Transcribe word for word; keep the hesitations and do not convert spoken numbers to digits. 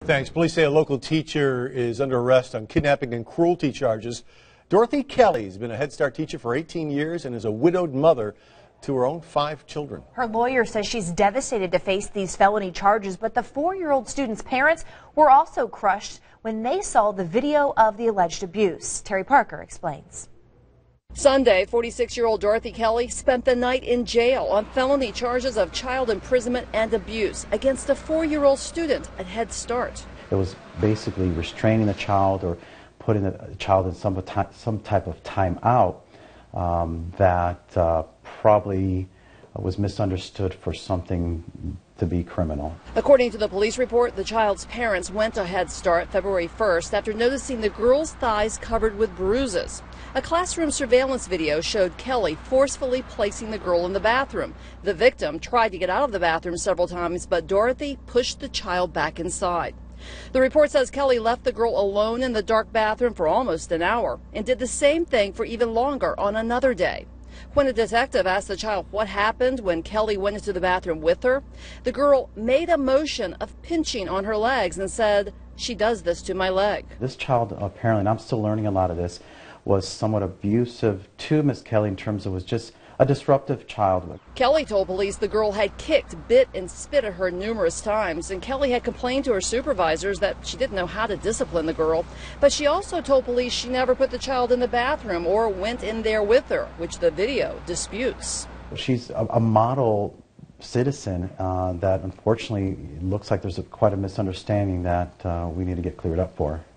Thanks. Police say a local teacher is under arrest on kidnapping and cruelty charges. Dorothy Kelly has been a Head Start teacher for eighteen years and is a widowed mother to her own five children. Her lawyer says she's devastated to face these felony charges, but the four-year-old student's parents were also crushed when they saw the video of the alleged abuse. Terry Parker explains. Sunday, forty-six-year-old Dorothy Kelly spent the night in jail on felony charges of child imprisonment and abuse against a four-year-old student at Head Start. It was basically restraining the child or putting the child in some, some type of time out um, that uh, probably was misunderstood for something to be criminal. According to the police report, the child's parents went to Head Start February first after noticing the girl's thighs covered with bruises. A classroom surveillance video showed Kelly forcefully placing the girl in the bathroom. The victim tried to get out of the bathroom several times, but Dorothy pushed the child back inside. The report says Kelly left the girl alone in the dark bathroom for almost an hour and did the same thing for even longer on another day. When a detective asked the child what happened when Kelly went into the bathroom with her, the girl made a motion of pinching on her legs and said, "She does this to my leg." This child apparently, and I'm still learning a lot of this, was somewhat abusive to Miss Kelly in terms of was just a disruptive child. Kelly told police the girl had kicked, bit, and spit at her numerous times, and Kelly had complained to her supervisors that she didn't know how to discipline the girl. But she also told police she never put the child in the bathroom or went in there with her, which the video disputes. She's a, a model citizen uh, that unfortunately looks like there's a, quite a misunderstanding that uh, we need to get cleared up for.